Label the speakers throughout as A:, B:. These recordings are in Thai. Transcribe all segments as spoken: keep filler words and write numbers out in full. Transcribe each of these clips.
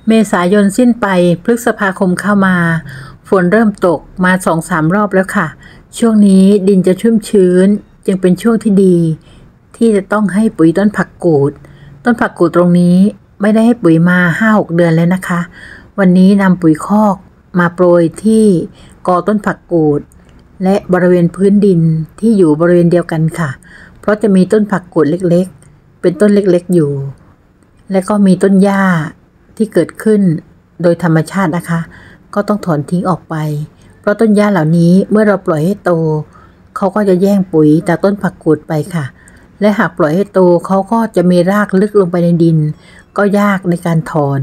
A: เมษายนสิ้นไปพฤษภาคมเข้ามาฝนเริ่มตกมา สองถึงสาม รอบแล้วค่ะช่วงนี้ดินจะชุ่มชื้นจึงเป็นช่วงที่ดีที่จะต้องให้ปุ๋ยต้นผักกูดต้นผักกูดตรงนี้ไม่ได้ให้ปุ๋ยมา ห้าหก เดือนแล้วนะคะวันนี้นำปุ๋ยคอกมาโปรยที่กอต้นผักกูดและบริเวณพื้นดินที่อยู่บริเวณเดียวกันค่ะเพราะจะมีต้นผักกูดเล็กๆเป็นต้นเล็กๆอยู่และก็มีต้นหญ้าที่เกิดขึ้นโดยธรรมชาตินะคะก็ต้องถอนทิ้งออกไปเพราะต้นหญ้าเหล่านี้เมื่อเราปล่อยให้โตเขาก็จะแย่งปุ๋ยจากต้นผักกูดไปค่ะและหากปล่อยให้โตเขาก็จะมีรากลึกลงไปในดินก็ยากในการถอน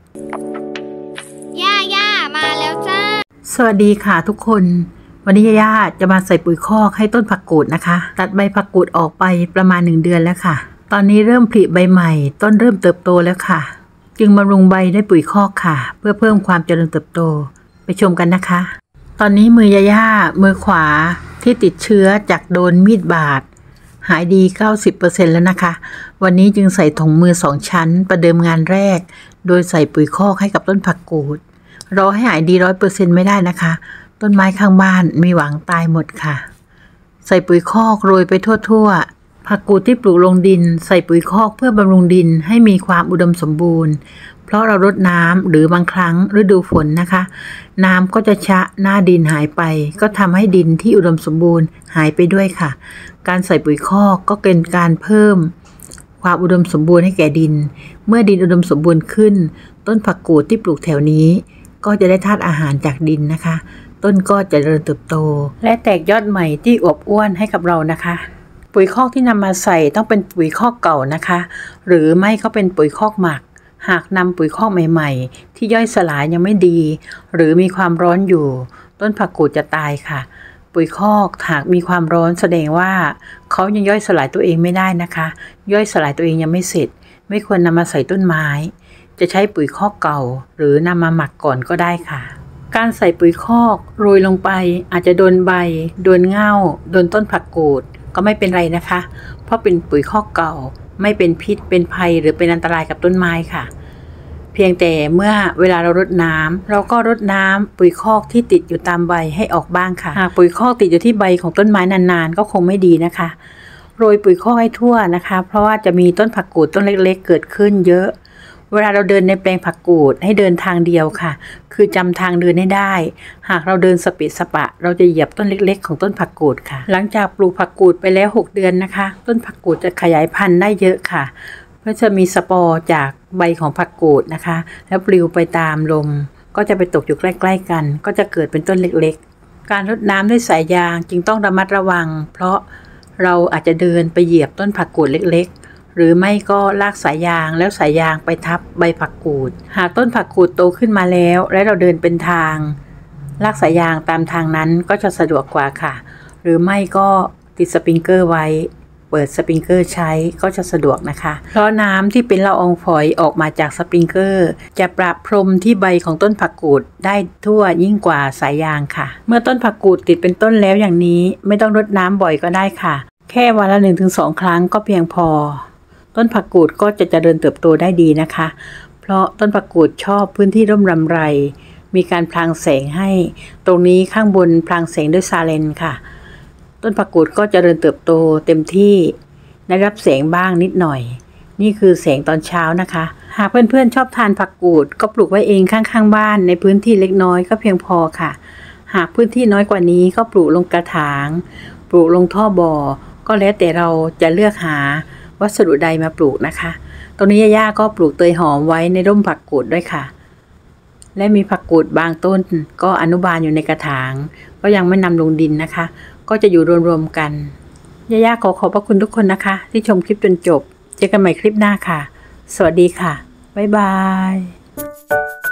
B: ย่าย่ามาแล้วจ้า
A: สวัสดีค่ะทุกคนวันนี้ย่าจะมาใส่ปุ๋ยคอกให้ต้นผักกูดนะคะตัดใบผักกูดออกไปประมาณหนึ่งเดือนแล้วค่ะตอนนี้เริ่มผลิใบใหม่ต้นเริ่มเติบโตแล้วค่ะจึงบำรุงใบด้วยปุ๋ยคอกค่ะเพื่อเพิ่มความเจริญเติบโตไปชมกันนะคะตอนนี้มือย่าย่ามือขวาที่ติดเชื้อจากโดนมีดบาดหายดี เก้าสิบเปอร์เซ็นต์ แล้วนะคะวันนี้จึงใส่ถุงมือสองชั้นประเดิมงานแรกโดยใส่ปุ๋ยคอกให้กับต้นผักกูดรอให้หายดี ร้อยเปอร์เซ็นต์ ไม่ได้นะคะต้นไม้ข้างบ้านมีหวังตายหมดค่ะใส่ปุ๋ยคอกโรยไปทั่วๆผักกูดที่ปลูกลงดินใส่ปุ๋ยคอกเพื่อบำรุงดินให้มีความอุดมสมบูรณ์เพราะเรารดน้ำหรือบางครั้งฤดูฝนนะคะน้ำก็จะชะหน้าดินหายไปก็ทำให้ดินที่อุดมสมบูรณ์หายไปด้วยค่ะการใส่ปุ๋ยคอกก็เป็นการเพิ่มความอุดมสมบูรณ์ให้แก่ดินเมื่อดินอุดมสมบูรณ์ขึ้นต้นผักกูดที่ปลูกแถวนี้ก็จะได้ธาตุอาหารจากดินนะคะต้นก็จะเจริญเติบโตและแตกยอดใหม่ที่อวบอ้วนให้กับเรานะคะปุ๋ยคอกที่นำมาใส่ต้องเป็นปุ๋ยคอกเก่านะคะหรือไม่ก็เป็นปุ๋ยคอกหมักหากนำปุ๋ยคอกใหม่ๆที่ย่อยสลายยังไม่ดีหรือมีความร้อนอยู่ต้นผักกูดจะตายค่ะปุ๋ยคอกหากมีความร้อนแสดงว่าเขายังย่อยสลายตัวเองไม่ได้นะคะย่อยสลายตัวเองยังไม่เสร็จไม่ควรนำมาใส่ต้นไม้จะใช้ปุ๋ยคอกเก่าหรือนำมาหมักก่อนก็ได้ค่ะการใส่ปุ๋ยคอกโรยลงไปอาจจะโดนใบโดนเง่าโดนต้นผักกูดก็ไม่เป็นไรนะคะเพราะเป็นปุ๋ยคอกเก่าไม่เป็นพิษเป็นภัยหรือเป็นอันตรายกับต้นไม้ค่ะเพียงแต่เมื่อเวลาเรารดน้ำเราก็รดน้ำปุ๋ยคอกที่ติดอยู่ตามใบให้ออกบ้างค่ะหากปุ๋ยคอกติดอยู่ที่ใบของต้นไม้นานๆก็คงไม่ดีนะคะโรยปุ๋ยคอกให้ทั่วนะคะเพราะว่าจะมีต้นผักกูดต้นเล็กๆเกิดขึ้นเยอะเวลาเราเดินในแปลงผักกูดให้เดินทางเดียวค่ะคือจำทางเดินให้ได้หากเราเดินสเปะสปะเราจะเหยียบต้นเล็กๆของต้นผักกูดค่ะหลังจากปลูกผักกูดไปแล้วหกเดือนนะคะต้นผักกูดจะขยายพันธุ์ได้เยอะค่ะเพื่อจะมีสปอร์จากใบของผักกูดนะคะแล้วปลิวไปตามลมก็จะไปตกอยู่ใกล้ๆกันก็จะเกิดเป็นต้นเล็กๆการรดน้ำด้วยสายยางจึงต้องระมัดระวังเพราะเราอาจจะเดินไปเหยียบต้นผักกูดเล็กๆหรือไม่ก็ลากสายยางแล้วสายยางไปทับใบผักกูดหากต้นผักกูดโตขึ้นมาแล้วและเราเดินเป็นทางลากสายยางตามทางนั้นก็จะสะดวกกว่าค่ะหรือไม่ก็ติดสปริงเกอร์ไว้เปิดสปริงเกอร์ใช้ก็จะสะดวกนะคะเพราะน้ำที่เป็นละอองฝอยออกมาจากสปริงเกอร์จะประพรมที่ใบของต้นผักกูดได้ทั่วยิ่งกว่าสายยางค่ะเมื่อต้นผักกูดติดเป็นต้นแล้วอย่างนี้ไม่ต้องรดน้ำบ่อยก็ได้ค่ะแค่วันละ หนึ่งถึงสอง ครั้งก็เพียงพอต้นผักกูดก็จะเจริญเติบโตได้ดีนะคะเพราะต้นผักกูดชอบพื้นที่ร่มรำไรมีการพรางแสงให้ตรงนี้ข้างบนพรางแสงด้วยซาเลนค่ะต้นผักกูดก็เจริญเติบโตเต็มที่ได้รับแสงบ้างนิดหน่อยนี่คือแสงตอนเช้านะคะหากเพื่อนๆชอบทานผักกูดก็ปลูกไว้เองข้างๆบ้านในพื้นที่เล็กน้อยก็เพียงพอค่ะหากพื้นที่น้อยกว่านี้ก็ปลูกลงกระถางปลูกลงท่อบ่อก็แล้วแต่เราจะเลือกหาวัสดุใดมาปลูกนะคะตรงนี้ย่าๆก็ปลูกเตยหอมไว้ในร่มผักกูดด้วยค่ะและมีผักกูดบางต้นก็อนุบาลอยู่ในกระถางก็ยังไม่นำลงดินนะคะก็จะอยู่รวมๆกันย่าๆขอขอบพระคุณทุกคนนะคะที่ชมคลิปจนจบเจอกันใหม่คลิปหน้าค่ะสวัสดีค่ะบ๊ายบาย